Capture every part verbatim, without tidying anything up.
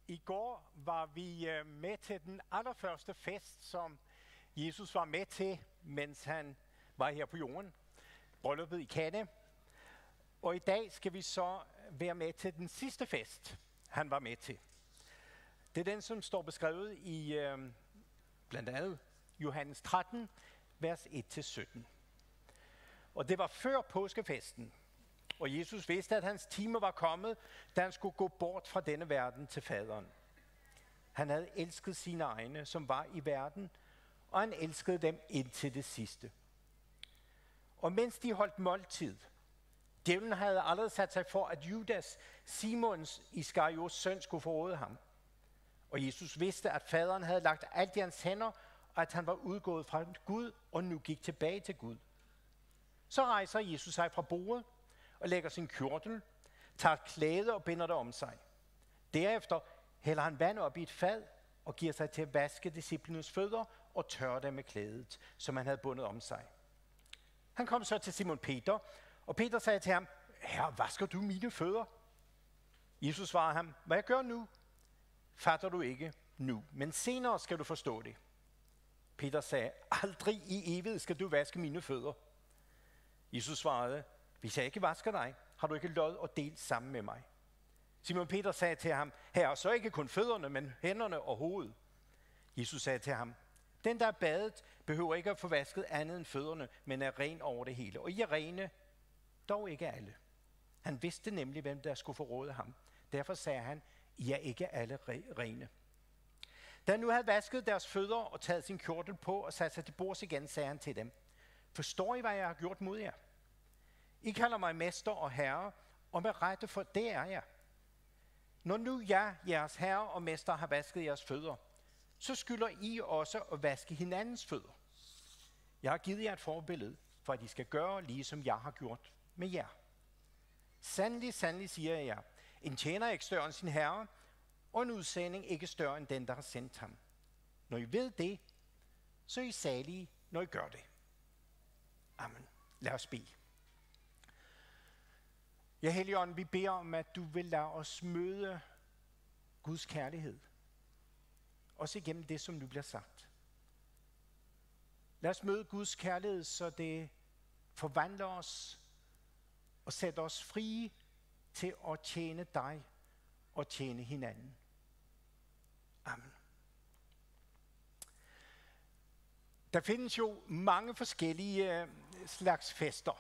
I går var vi med til den allerførste fest, som Jesus var med til, mens han var her på jorden. Brylluppet i Kana. Og i dag skal vi så være med til den sidste fest, han var med til. Det er den, som står beskrevet i øh, blandt andet Johannes tretten, vers et til sytten. Og det var før påskefesten. Og Jesus vidste, at hans time var kommet, da han skulle gå bort fra denne verden til faderen. Han havde elsket sine egne, som var i verden, og han elskede dem indtil det sidste. Og mens de holdt måltid, djævlen havde allerede sat sig for, at Judas, Simons Iskarios søn, skulle forråde ham. Og Jesus vidste, at faderen havde lagt alt i hans hænder, og at han var udgået fra Gud, og nu gik tilbage til Gud. Så rejser Jesus sig fra bordet, og lægger sin kjortel, tager et klæde og binder det om sig. Derefter hælder han vand op i et fad og giver sig til at vaske disciplenes fødder og tørre dem med klædet, som han havde bundet om sig. Han kom så til Simon Peter, og Peter sagde til ham, Herre, vasker du mine fødder? Jesus svarede ham, hvad jeg gør nu, fatter du ikke nu, men senere skal du forstå det. Peter sagde, aldrig i evighed skal du vaske mine fødder. Jesus svarede, hvis jeg ikke vasker dig, har du ikke lod og del sammen med mig. Simon Peter sagde til ham, herre, så ikke kun fødderne, men hænderne og hovedet. Jesus sagde til ham, den der er badet, behøver ikke at få vasket andet end fødderne, men er ren over det hele. Og I er rene, dog ikke alle. Han vidste nemlig, hvem der skulle forråde ham. Derfor sagde han, I er ikke alle rene. Da han nu havde vasket deres fødder og taget sin kjortel på og sat sig til bords igen, sagde han til dem, forstår I, hvad jeg har gjort mod jer? I kalder mig mester og herre, og med rette, for det er jeg. Når nu jeg, jeres herre og mester, har vasket jeres fødder, så skylder I også at vaske hinandens fødder. Jeg har givet jer et forbillede, for at I skal gøre lige som jeg har gjort med jer. Sandelig, sandelig siger jeg jer, en tjener er ikke større end sin herre, og en udsending ikke større end den, der har sendt ham. Når I ved det, så er I salige, når I gør det. Amen. Lad os bede. Ja, Helligånd, vi beder om, at du vil lade os møde Guds kærlighed. Også igennem det, som nu bliver sagt. Lad os møde Guds kærlighed, så det forvandler os og sætter os frie til at tjene dig og tjene hinanden. Amen. Der findes jo mange forskellige slags fester.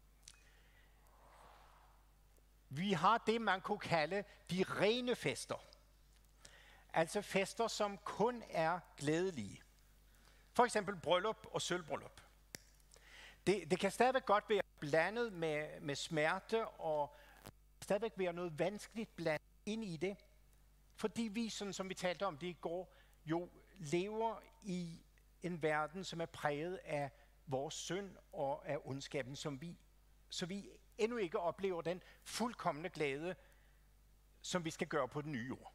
Vi har det, man kunne kalde de rene fester. Altså fester, som kun er glædelige. For eksempel bryllup og sølvbryllup. Det, det kan stadigvæk godt være blandet med, med smerte, og stadigvæk være noget vanskeligt blandet ind i det. Fordi vi, sådan som vi talte om det i går, jo lever i en verden, som er præget af vores synd og af ondskaben, som vi, så vi endnu ikke oplever den fuldkomne glæde, som vi skal gøre på den nye jord.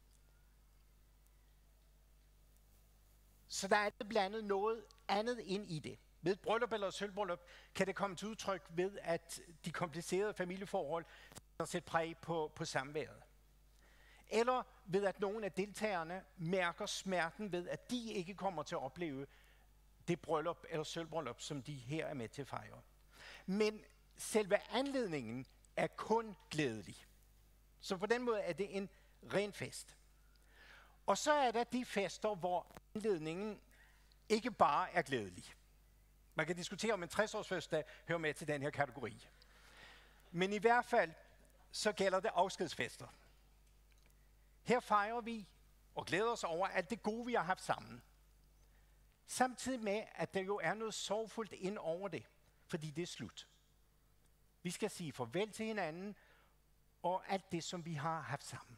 Så der er blandet noget andet ind i det. Ved et bryllup eller et sølvbryllup kan det komme til udtryk ved, at de komplicerede familieforhold sætter præg på, på samværet. Eller ved, at nogle af deltagerne mærker smerten ved, at de ikke kommer til at opleve det bryllup eller sølvbryllup, som de her er med til at fejre. Men selve anledningen er kun glædelig. Så på den måde er det en ren fest. Og så er der de fester, hvor anledningen ikke bare er glædelig. Man kan diskutere, om en tres-års fødselsdag hører med til den her kategori. Men i hvert fald, så gælder det afskedsfester. Her fejrer vi og glæder os over alt det gode, vi har haft sammen. Samtidig med, at der jo er noget sorgfuldt ind over det, fordi det er slut. Vi skal sige farvel til hinanden og alt det, som vi har haft sammen.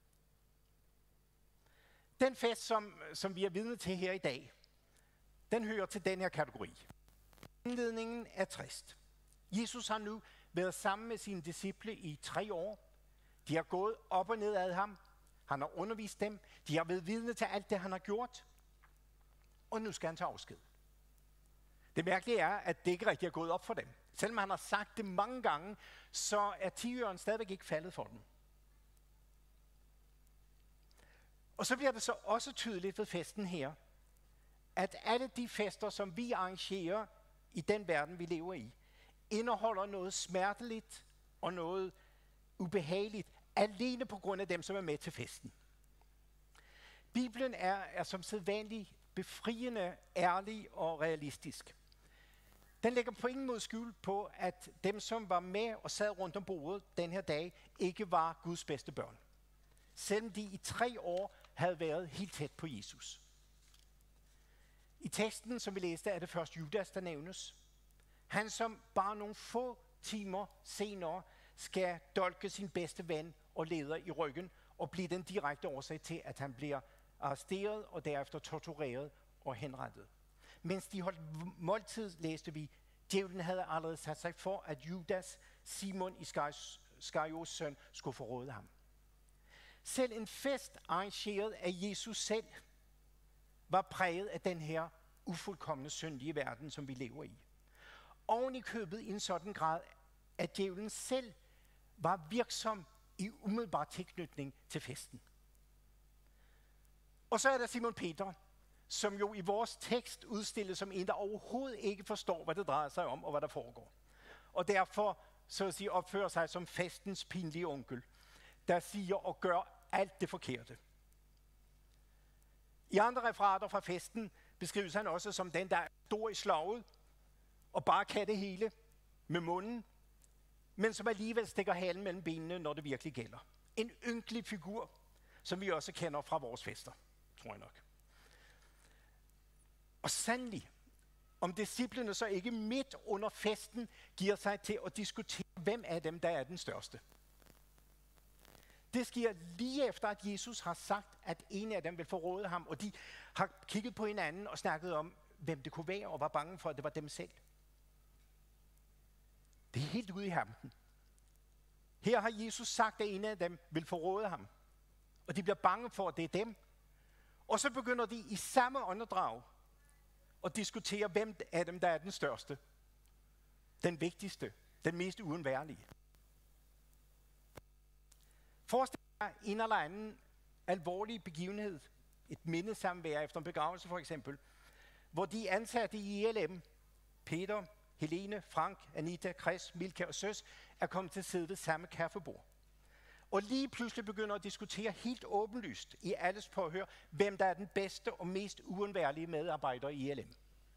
Den fest, som, som vi er vidne til her i dag, den hører til den her kategori. Indledningen er trist. Jesus har nu været sammen med sine disciple i tre år. De har gået op og ned ad ham. Han har undervist dem. De har været vidne til alt det, han har gjort. Og nu skal han tage afsked. Det mærkelige er, at det ikke rigtig er gået op for dem. Selvom han har sagt det mange gange, så er tiøren stadigvæk ikke faldet for dem. Og så bliver det så også tydeligt ved festen her, at alle de fester, som vi arrangerer i den verden, vi lever i, indeholder noget smerteligt og noget ubehageligt, alene på grund af dem, som er med til festen. Bibelen er, er som sædvanligt befriende, ærlig og realistisk. Den lægger på ingen måde skjul på, at dem, som var med og sad rundt om bordet den her dag, ikke var Guds bedste børn. Selvom de i tre år havde været helt tæt på Jesus. I teksten, som vi læste, er det først Judas, der nævnes. Han, som bare nogle få timer senere skal dolke sin bedste ven og leder i ryggen og blive den direkte årsag til, at han bliver arresteret og derefter tortureret og henrettet. Mens de holdt måltid, læste vi, djævlen havde allerede sat sig for, at Judas, Simon Iskarios søn, skulle forråde ham. Selv en fest arrangeret af Jesus selv var præget af den her ufuldkomne syndige verden, som vi lever i. Oven i købet i en sådan grad, at djævlen selv var virksom i umiddelbar tilknytning til festen. Og så er der Simon Peter, som jo i vores tekst udstilles som en, der overhovedet ikke forstår, hvad det drejer sig om og hvad der foregår. Og derfor, så at sige, opfører sig som festens pinlige onkel, der siger og gør alt det forkerte. I andre referater fra festen beskrives han også som den, der er stor i slaget og bare kan det hele med munden, men som alligevel stikker halen mellem benene, når det virkelig gælder. En ynkelig figur, som vi også kender fra vores fester, tror jeg nok. Og sandelig, om disciplene så ikke midt under festen giver sig til at diskutere, hvem af dem, der er den største. Det sker lige efter, at Jesus har sagt, at en af dem vil forråde ham, og de har kigget på hinanden og snakket om, hvem det kunne være, og var bange for, at det var dem selv. Det er helt ude i hampen. Her har Jesus sagt, at en af dem vil forråde ham, og de bliver bange for, at det er dem. Og så begynder de i samme åndedrag at diskutere, hvem af dem, der er den største, den vigtigste, den mest uundværlige. Forestil dig en eller anden alvorlig begivenhed, et mindesamvær efter en begravelse for eksempel, hvor de ansatte i I L M, Peter, Helene, Frank, Anita, Chris, Milka og Søs, er kommet til at sidde ved samme kaffebord. Og lige pludselig begynder at diskutere helt åbenlyst i alles påhør, hvem der er den bedste og mest uundværlige medarbejder i I L M.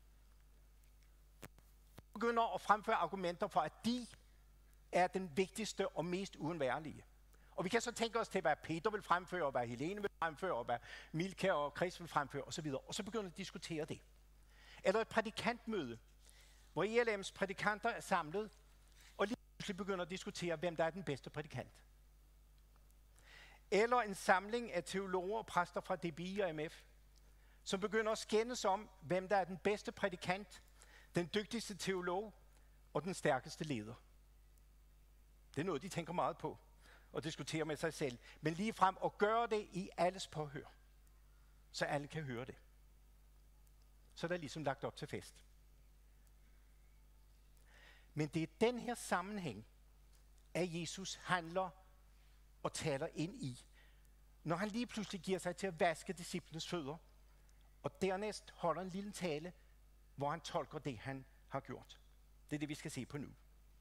Begynder at fremføre argumenter for, at de er den vigtigste og mest uundværlige. Og vi kan så tænke os til, hvad Peter vil fremføre, og hvad Helene vil fremføre, og hvad Milka og Chris vil fremføre osv. Og så begynder de at diskutere det. Eller et prædikantmøde, hvor I L M's prædikanter er samlet, og lige pludselig begynder at diskutere, hvem der er den bedste prædikant. Eller en samling af teologer og præster fra D B I og M F, som begynder at skændes om, hvem der er den bedste prædikant, den dygtigste teolog og den stærkeste leder. Det er noget, de tænker meget på og diskuterer med sig selv. Men lige frem at gøre det i alles påhør, så alle kan høre det. Så der er ligesom lagt op til fest. Men det er den her sammenhæng, at Jesus handler og taler ind i, når han lige pludselig giver sig til at vaske disciplenes fødder, og dernæst holder en lille tale, hvor han tolker det, han har gjort. Det er det, vi skal se på nu.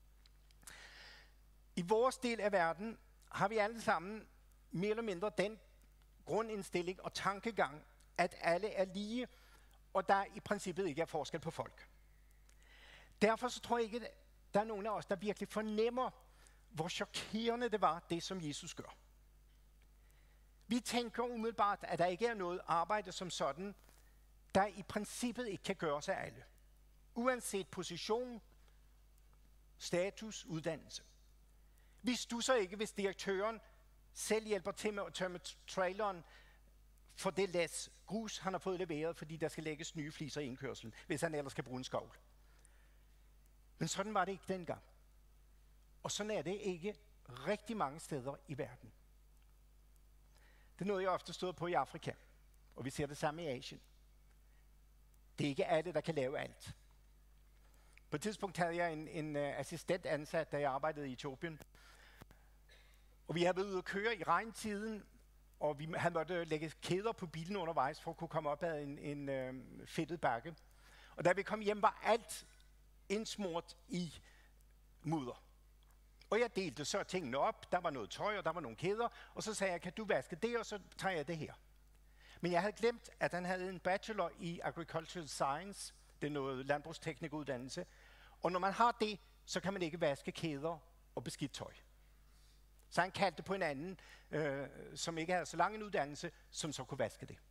I vores del af verden har vi alle sammen mere eller mindre den grundindstilling og tankegang, at alle er lige, og der i princippet ikke er forskel på folk. Derfor så tror jeg ikke, at der er nogen af os, der virkelig fornemmer, hvor chokerende det var, det som Jesus gør. Vi tænker umiddelbart, at der ikke er noget arbejde som sådan, der i princippet ikke kan gøres af alle. Uanset position, status, uddannelse. Vi stusser ikke, hvis direktøren selv hjælper til med at tømme traileren for det læs grus, han har fået leveret, fordi der skal lægges nye fliser i indkørslen, hvis han ellers skal bruge en skovl. Men sådan var det ikke dengang. Og sådan er det ikke rigtig mange steder i verden. Det er noget, jeg ofte stod på i Afrika, og vi ser det samme i Asien. Det er ikke alle, der kan lave alt. På et tidspunkt havde jeg en, en uh, assistent ansat, da jeg arbejdede i Etiopien. Og vi havde været ude at køre i regntiden, og vi havde måtte lægge kæder på bilen undervejs, for at kunne komme op ad en, en øh, fedtet bakke. Og da vi kom hjem, var alt indsmurt i mudder. Og jeg delte så tingene op. Der var noget tøj, og der var nogle kæder. Og så sagde jeg, kan du vaske det, og så tager jeg det her. Men jeg havde glemt, at han havde en bachelor i Agricultural Science. Det er noget landbrugsteknikuddannelse. Og når man har det, så kan man ikke vaske kæder og beskidt tøj. Så han kaldte på en anden, øh, som ikke havde så lang en uddannelse, som så kunne vaske det.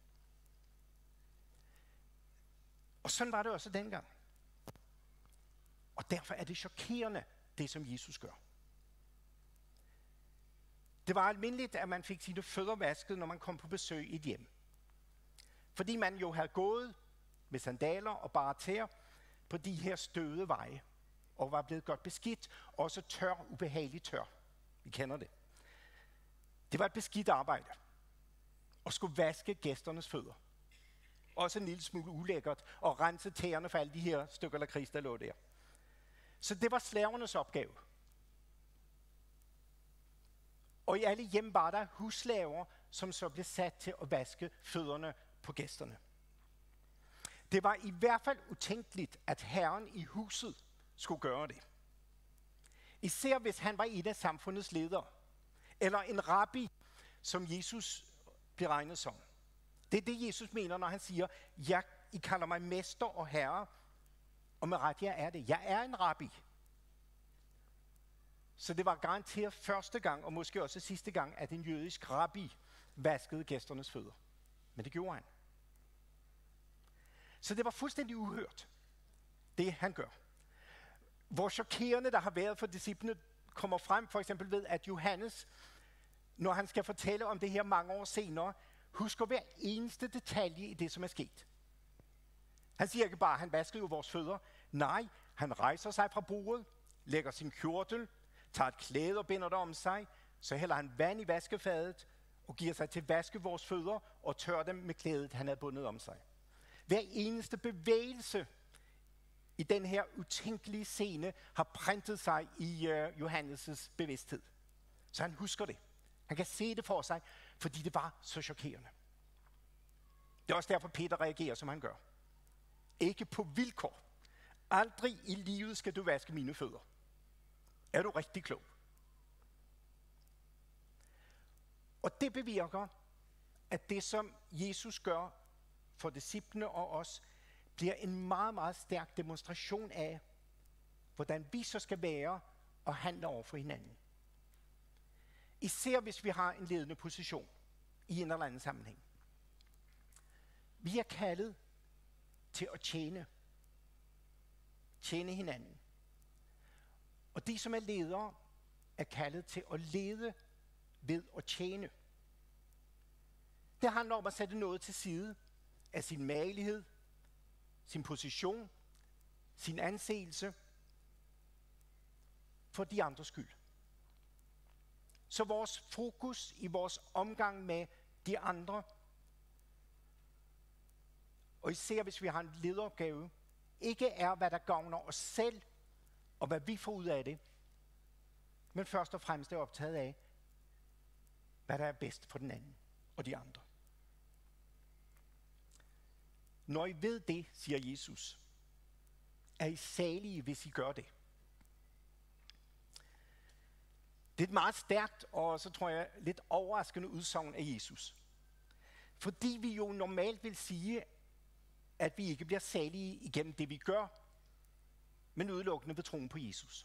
Og sådan var det også dengang. Og derfor er det chokerende, det som Jesus gør. Det var almindeligt, at man fik sine fødder vasket, når man kom på besøg i et hjem. Fordi man jo havde gået med sandaler og bare tæer på de her støvede veje, og var blevet godt beskidt, også tør, ubehageligt tør. Vi kender det. Det var et beskidt arbejde, at skulle vaske gæsternes fødder. Også en lille smule ulækkert, og rense tæerne for alle de her stykker lakrids, der lå der. Så det var slavernes opgave. Og i alle hjem var der husslaver, som så blev sat til at vaske fødderne på gæsterne. Det var i hvert fald utænkeligt, at herren i huset skulle gøre det. Især hvis han var en af samfundets ledere, eller en rabbi, som Jesus blev regnet som. Det er det, Jesus mener, når han siger, jeg, I kalder mig mester og herre, og med ret, jeg er det. Jeg er en rabbi. Så det var garanteret første gang, og måske også sidste gang, at en jødisk rabbi vaskede gæsternes fødder. Men det gjorde han. Så det var fuldstændig uhørt, det han gør. Hvor chokerende der har været for disciplene, kommer frem for eksempel ved, at Johannes, når han skal fortælle om det her mange år senere, husker hver eneste detalje i det, som er sket. Han siger ikke bare, at han vaskede jo vores fødder. Nej, han rejser sig fra bordet, lægger sin kjortel, tager et klæde og binder det om sig, så hælder han vand i vaskefadet og giver sig til at vaske vores fødder og tørre dem med klædet, han havde bundet om sig. Hver eneste bevægelse i den her utænkelige scene har printet sig i uh, Johannes' bevidsthed. Så han husker det. Han kan se det for sig, fordi det var så chokerende. Det er også derfor, Peter reagerer, som han gør. Ikke på vilkår. Aldrig i livet skal du vaske mine fødder. Er du rigtig klog? Og det bevirker, at det, som Jesus gør for disciplene og os, bliver en meget, meget stærk demonstration af, hvordan vi så skal være og handle over for hinanden. Især hvis vi har en ledende position i en eller anden sammenhæng. Vi er kaldet til at tjene. Tjene hinanden. Og de, som er ledere, er kaldet til at lede ved at tjene. Det handler om at sætte noget til side af sin magelighed, sin position, sin anseelse, for de andres skyld. Så vores fokus i vores omgang med de andre, og især hvis vi har en lederopgave, ikke er, hvad der gavner os selv, og hvad vi får ud af det, men først og fremmest er optaget af, hvad der er bedst for den anden og de andre. Når I ved det, siger Jesus, er I salige, hvis I gør det. Det er et meget stærkt og så tror jeg lidt overraskende udsagn af Jesus. Fordi vi jo normalt vil sige, at vi ikke bliver salige igennem det, vi gør, men udelukkende ved troen på Jesus.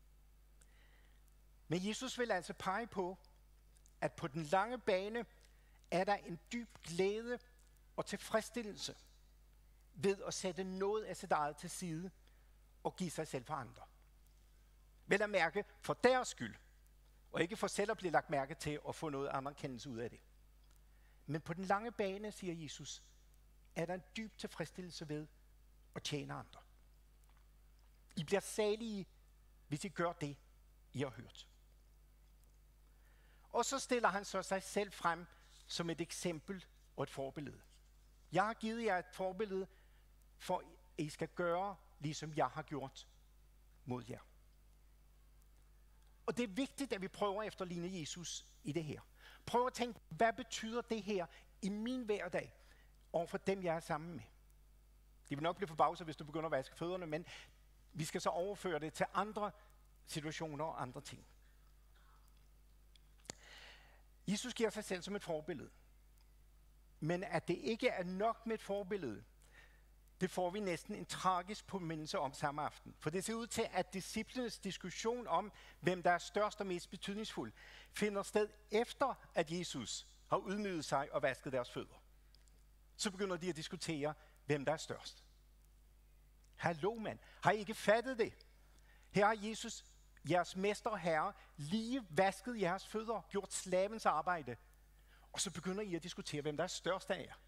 Men Jesus vil altså pege på, at på den lange bane er der en dyb glæde og tilfredsstillelse ved at sætte noget af sit eget til side og give sig selv for andre. Vel at mærke for deres skyld, og ikke for selv at blive lagt mærke til at få noget anerkendelse ud af det. Men på den lange bane, siger Jesus, er der en dyb tilfredsstillelse ved at tjene andre. I bliver salige, hvis I gør det, I har hørt. Og så stiller han så sig selv frem som et eksempel og et forbillede. Jeg har givet jer et forbillede, for at I skal gøre, ligesom jeg har gjort mod jer. Og det er vigtigt, at vi prøver at efterligne Jesus i det her. Prøv at tænke, hvad betyder det her i min hverdag over for dem, jeg er sammen med? Det vil nok blive forbavset, hvis du begynder at vaske fødderne, men vi skal så overføre det til andre situationer og andre ting. Jesus giver sig selv som et forbillede. Men at det ikke er nok med et forbillede, det får vi næsten en tragisk påmindelse om samme aften. For det ser ud til, at disciplenes diskussion om, hvem der er størst og mest betydningsfuld, finder sted efter, at Jesus har ydmyget sig og vasket deres fødder. Så begynder de at diskutere, hvem der er størst. Hallo mand, har I ikke fattet det? Her har Jesus, jeres mester og herre, lige vasket jeres fødder, gjort slavens arbejde. Og så begynder I at diskutere, hvem der er størst af jer.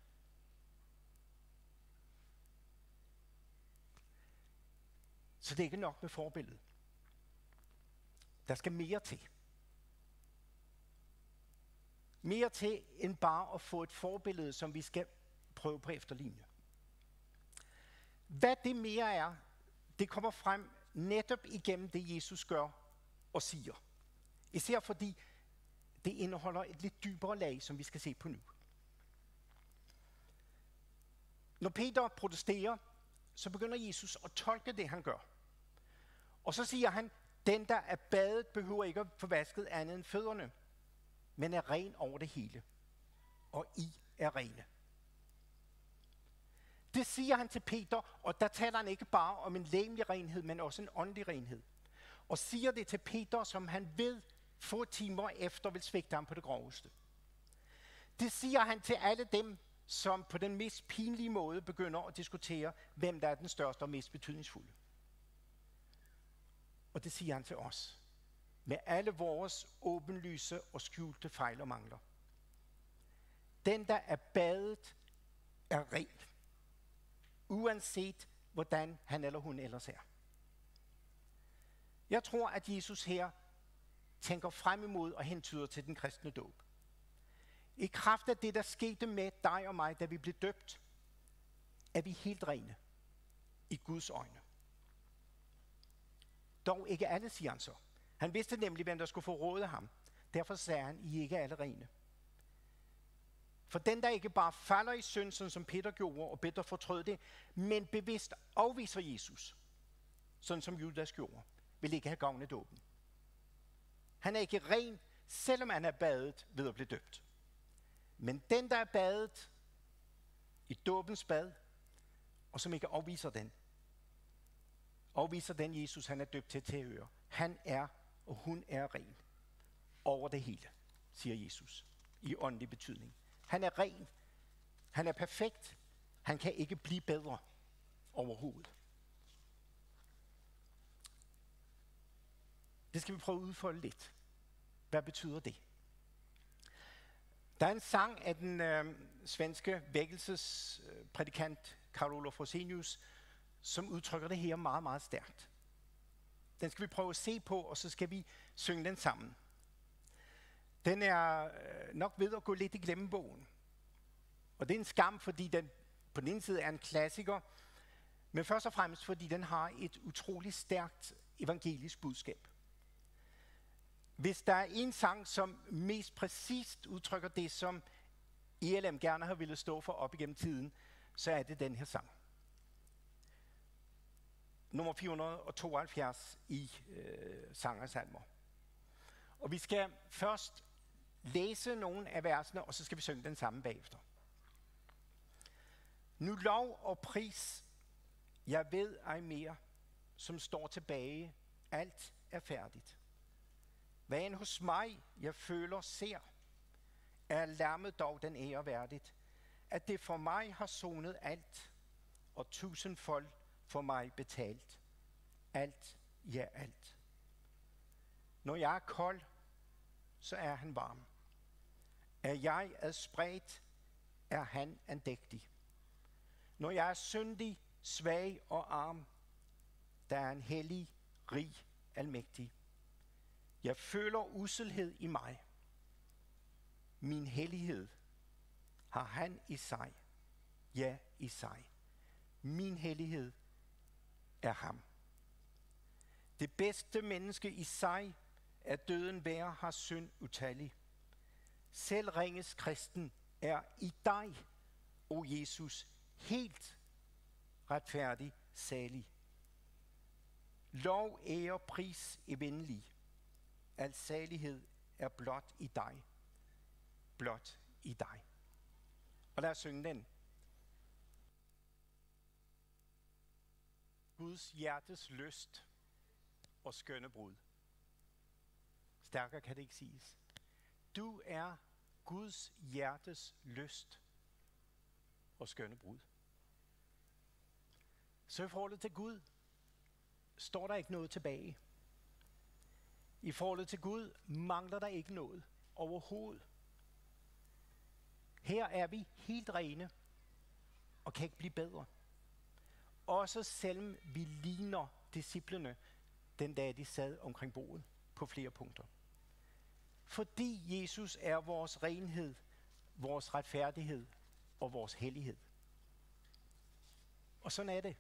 Så det er ikke nok med forbilledet. Der skal mere til. Mere til end bare at få et forbillede, som vi skal prøve på efterligne. Hvad det mere er, det kommer frem netop igennem det, Jesus gør og siger. Især fordi det indeholder et lidt dybere lag, som vi skal se på nu. Når Peter protesterer, så begynder Jesus at tolke det, han gør. Og så siger han, den der er badet, behøver ikke at få vasket andet end fødderne, men er ren over det hele. Og I er rene. Det siger han til Peter, og der taler han ikke bare om en legemlig renhed, men også en åndelig renhed. Og siger det til Peter, som han ved få timer efter vil svigte ham på det groveste. Det siger han til alle dem, som på den mest pinlige måde begynder at diskutere, hvem der er den største og mest betydningsfulde. Og det siger han til os, med alle vores åbenlyse og skjulte fejl og mangler. Den, der er badet, er ren, uanset hvordan han eller hun ellers er. Jeg tror, at Jesus her tænker frem imod og hentyder til den kristne dåb. I kraft af det, der skete med dig og mig, da vi blev døbt, er vi helt rene i Guds øjne. Dog ikke alle, siger han så. Han vidste nemlig, hvem der skulle forråde ham. Derfor sagde han, I er ikke alle rene. For den, der ikke bare falder i synd, sådan som Peter gjorde, og Peter fortrød det, men bevidst afviser Jesus, sådan som Judas gjorde, vil ikke have gavn af dåben. Han er ikke ren, selvom han er badet ved at blive døbt. Men den, der er badet i dåbens bad, og som ikke afviser den, afviser den Jesus, han er døbt til at tilhøre. Han er, og hun er ren. Over det hele, siger Jesus, i åndelig betydning. Han er ren. Han er perfekt. Han kan ikke blive bedre overhovedet. Det skal vi prøve at udfolde lidt. Hvad betyder det? Der er en sang af den øh, svenske vækkelsesprædikant Carl Olof Rosenius, som udtrykker det her meget, meget stærkt. Den skal vi prøve at se på, og så skal vi synge den sammen. Den er øh, nok ved at gå lidt i glemmebogen. Og det er en skam, fordi den på den ene side er en klassiker, men først og fremmest fordi den har et utroligt stærkt evangelisk budskab. Hvis der er en sang, som mest præcist udtrykker det, som E L M gerne har ville stå for op igennem tiden, så er det den her sang. Nummer fire hundrede og tooghalvfjerds i øh, sangersalmer. Og vi skal først læse nogle af versene, og så skal vi synge den samme bagefter. Nu lov og pris, jeg ved ej mere, som står tilbage, alt er færdigt. Hvad end hos mig, jeg føler, ser, er lammet dog den ære værdigt, at det for mig har sonet alt, og tusindfold for mig betalt. Alt, ja alt. Når jeg er kold, så er han varm. Er jeg adspredt, er han andægtig. Når jeg er syndig, svag og arm, der er en hellig, rig, almægtig. Jeg føler usselhed i mig. Min hellighed har han i sig. Ja, i sig. Min hellighed er ham. Det bedste menneske i sig er døden værd, har synd utallig. selv ringes kristen, er i dig, o Jesus, helt retfærdig, salig. Lov, ære, pris, evindelig. Al salighed er blot i dig. Blot i dig. Og lad os synge den. Guds hjertes lyst og skønne brud. Stærkere kan det ikke siges. Du er Guds hjertes lyst og skønne brud. Så i forholdet til Gud står der ikke noget tilbage. I forholdet til Gud mangler der ikke noget overhovedet. Her er vi helt rene og kan ikke blive bedre. Også selvom vi ligner disciplene den dag de sad omkring bordet på flere punkter. Fordi Jesus er vores renhed, vores retfærdighed og vores hellighed. Og sådan er det.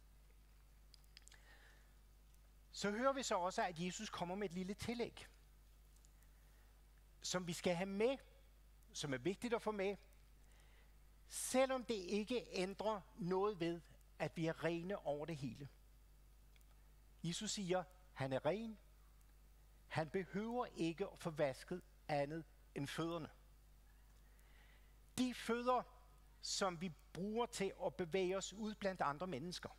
Så hører vi så også, at Jesus kommer med et lille tillæg, som vi skal have med, som er vigtigt at få med, selvom det ikke ændrer noget ved, at vi er rene over det hele. Jesus siger, han er ren. Han behøver ikke at få vasket andet end fødderne. De fødder, som vi bruger til at bevæge os ud blandt andre mennesker,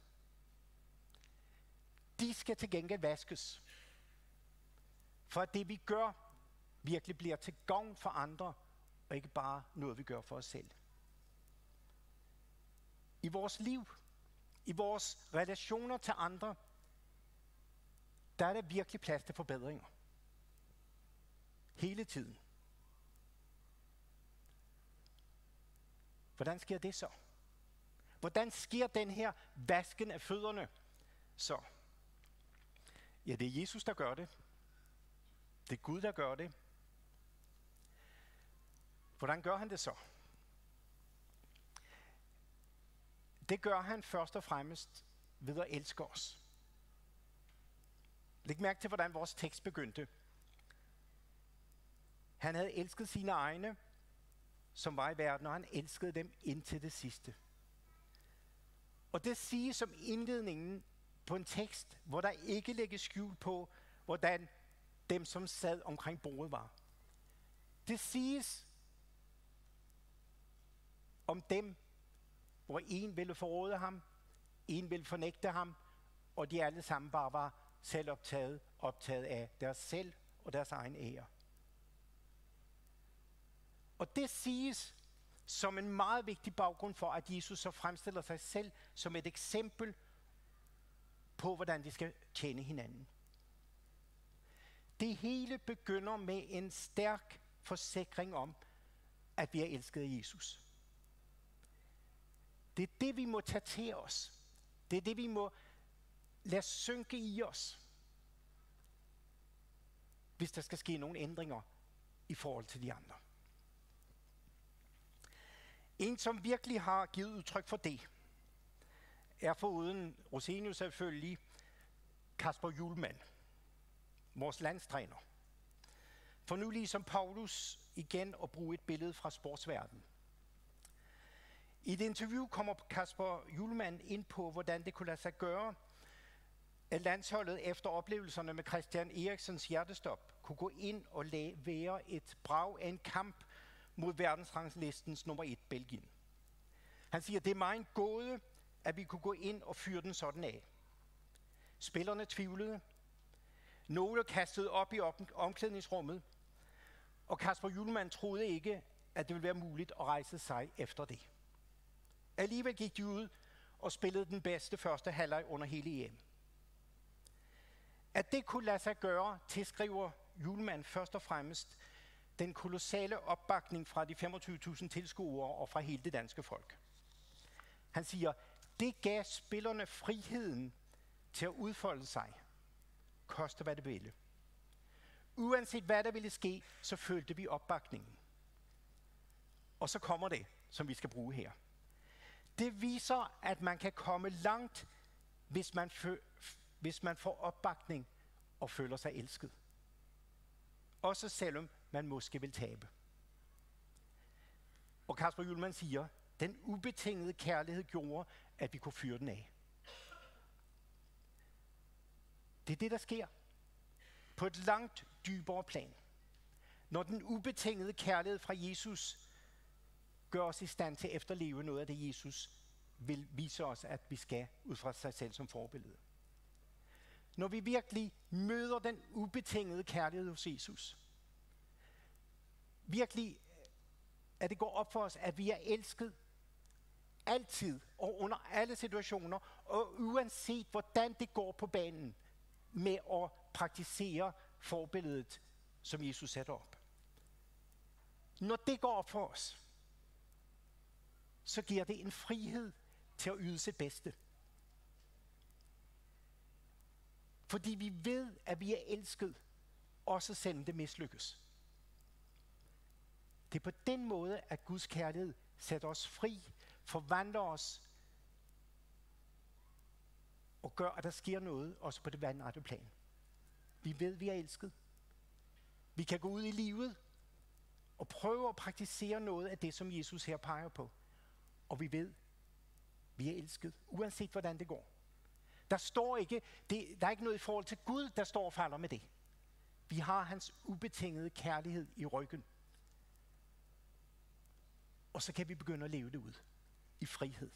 de skal til gengæld vaskes. For at det vi gør, virkelig bliver til gavn for andre, og ikke bare noget vi gør for os selv. I vores liv, i vores relationer til andre, der er der virkelig plads til forbedringer. Hele tiden. Hvordan sker det så? Hvordan sker den her vasken af fødderne så? Ja, det er Jesus, der gør det. Det er Gud, der gør det. Hvordan gør han det så? Det gør han først og fremmest ved at elske os. Læg mærke til, hvordan vores tekst begyndte. Han havde elsket sine egne, som var i verden, og han elskede dem indtil det sidste. Og det siges som indledningen på en tekst, hvor der ikke lægges skjul på, hvordan dem, som sad omkring bordet, var. Det siges om dem, hvor en ville forråde ham, en ville fornægte ham, og de alle sammen bare var selvoptaget, optaget af deres selv og deres egen ære. Og det siges som en meget vigtig baggrund for, at Jesus så fremstiller sig selv som et eksempel på, hvordan de skal tjene hinanden. Det hele begynder med en stærk forsikring om, at vi er elsket af Jesus. Det er det, vi må tage til os. Det er det, vi må lade synke i os, hvis der skal ske nogle ændringer i forhold til de andre. En, som virkelig har givet udtryk for det, er foruden Rosenius selvfølgelig Kasper Hjulmand, vores landstræner. For nu ligesom Paulus igen at bruge et billede fra sportsverdenen. I et interview kommer Kasper Hjulmand ind på, hvordan det kunne lade sig gøre, at landsholdet efter oplevelserne med Christian Eriksens hjertestop kunne gå ind og levere et brag af en kamp mod verdensranglistens nummer et, Belgien. Han siger, det er mig en gåde, at vi kunne gå ind og fyre den sådan af. Spillerne tvivlede. Nogle kastede op i omklædningsrummet, og Kasper Hjulmand troede ikke, at det ville være muligt at rejse sig efter det. Alligevel gik de ud og spillede den bedste første halvleg under hele E M. At det kunne lade sig gøre, tilskriver Hjulmand først og fremmest den kolossale opbakning fra de femogtyve tusind tilskuere og fra hele det danske folk. Han siger, det gav spillerne friheden til at udfolde sig, koste hvad det ville. Uanset hvad der ville ske, så følte vi opbakningen. Og så kommer det, som vi skal bruge her. Det viser, at man kan komme langt, hvis man, fø- hvis man får opbakning og føler sig elsket. Også selvom man måske vil tabe. Og Kasper Hjulmand siger, den ubetingede kærlighed gjorde, at vi kunne fyre den af. Det er det, der sker på et langt dybere plan. Når den ubetingede kærlighed fra Jesus gør os i stand til at efterleve noget af det, Jesus vil vise os, at vi skal ud fra sig selv som forbillede. Når vi virkelig møder den ubetingede kærlighed hos Jesus, virkelig, at det går op for os, at vi er elsket altid og under alle situationer, og uanset hvordan det går på banen med at praktisere forbilledet, som Jesus sætter op. Når det går op for os, så giver det en frihed til at yde sit bedste. Fordi vi ved, at vi er elsket, også selvom det mislykkes. Det er på den måde, at Guds kærlighed sætter os fri, forvandler os, og gør, at der sker noget, også på det vandrette plan. Vi ved, at vi er elsket. Vi kan gå ud i livet og prøve at praktisere noget af det, som Jesus her peger på. Og vi ved, vi er elsket, uanset hvordan det går. Der står ikke, det, der er ikke noget i forhold til Gud, der står og falder med det. Vi har hans ubetingede kærlighed i ryggen. Og så kan vi begynde at leve det ud i frihed.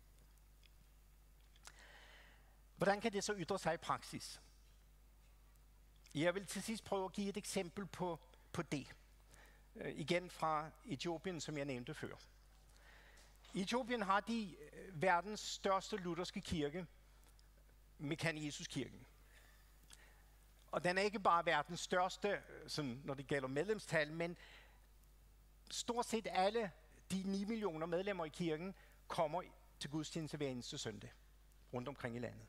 Hvordan kan det så ytre sig i praksis? Jeg vil til sidst prøve at give et eksempel på, på det. Uh, igen fra Etiopien, som jeg nævnte før. I Etiopien har de uh, verdens største lutherske kirke, Mekane Jesus-kirken. Og den er ikke bare verdens største, sådan, når det gælder medlemstal, men stort set alle de ni millioner medlemmer i kirken kommer til gudstjeneste hver eneste søndag rundt omkring i landet.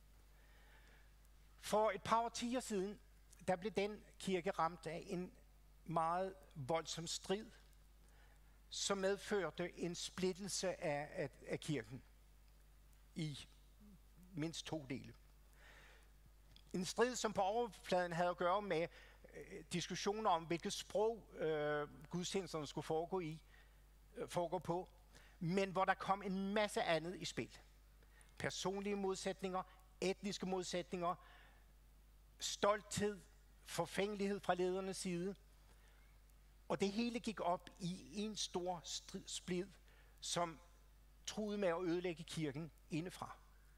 For et par årtier siden, der blev den kirke ramt af en meget voldsom strid, som medførte en splittelse af, af, af kirken i mindst to dele. En strid, som på overfladen havde at gøre med øh, diskussioner om, hvilket sprog øh, gudstjenesterne skulle foregå i, øh, foregå på, men hvor der kom en masse andet i spil. Personlige modsætninger, etniske modsætninger, stolthed, forfængelighed fra ledernes side. Og det hele gik op i en stor splid, som truede med at ødelægge kirken indefra.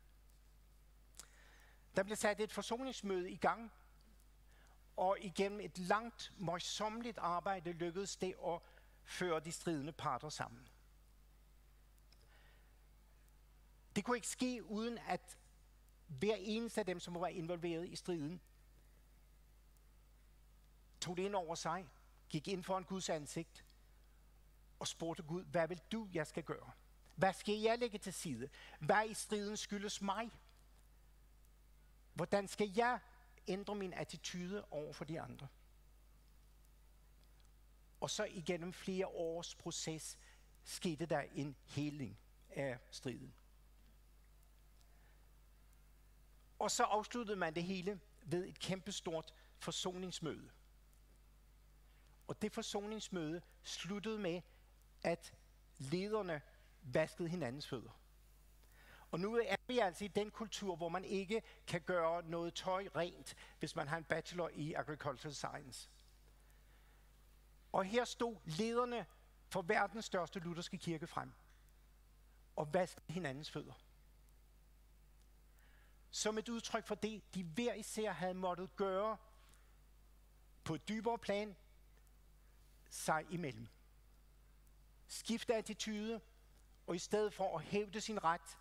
Der blev sat et forsoningsmøde i gang, og igennem et langt, møjsommeligt arbejde lykkedes det at føre de stridende parter sammen. Det kunne ikke ske uden at hver eneste af dem, som var involveret i striden, tog det ind over sig, gik ind for en Guds ansigt og spurgte Gud, hvad vil du, jeg skal gøre? Hvad skal jeg lægge til side? Hvad i striden skyldes mig? Hvordan skal jeg ændre min attitude over for de andre? Og så igennem flere års proces skete der en heling af striden. Og så afsluttede man det hele ved et kæmpestort forsoningsmøde. Og det forsoningsmøde sluttede med, at lederne vaskede hinandens fødder. Og nu er vi altså i den kultur, hvor man ikke kan gøre noget tøj rent, hvis man har en bachelor i agricultural science. Og her stod lederne for verdens største lutherske kirke frem og vaskede hinandens fødder. Som et udtryk for det, de hver især havde måttet gøre på et dybere plan sig imellem. Skifte attitude, og i stedet for at hævde sin ret,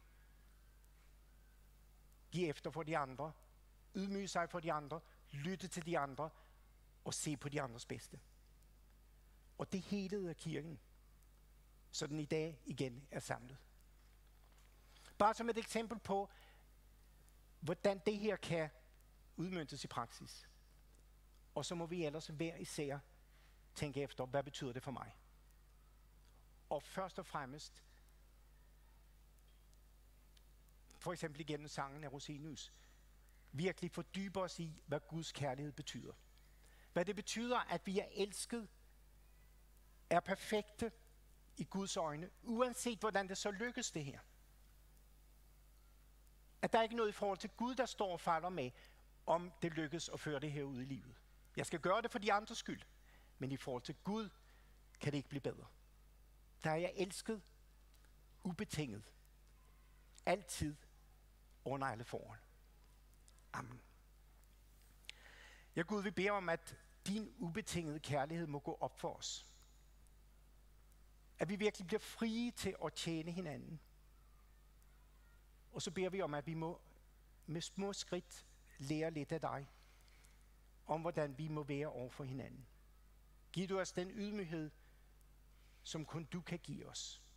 give efter for de andre, ydmyge sig for de andre, lytte til de andre og se på de andres bedste. Og det helede af kirken, så den i dag igen er samlet. Bare som et eksempel på, hvordan det her kan udmøntes i praksis. Og så må vi ellers hver især tænke efter, hvad betyder det for mig? Og først og fremmest, for eksempel igennem sangen af Rosenius, virkelig fordybe os i, hvad Guds kærlighed betyder. Hvad det betyder, at vi er elsket, er perfekte, i Guds øjne, uanset hvordan det så lykkes det her. At der er ikke noget i forhold til Gud, der står og falder med, om det lykkes at føre det her ud i livet. Jeg skal gøre det for de andres skyld, men i forhold til Gud kan det ikke blive bedre. Der er jeg elsket, ubetinget, altid, under alle forhold. Amen. Ja, Gud, vi beder om, at din ubetingede kærlighed må gå op for os. At vi virkelig bliver frie til at tjene hinanden. Og så beder vi om, at vi må med små skridt lære lidt af dig, om hvordan vi må være over for hinanden. Giv du os den ydmyghed, som kun du kan give os.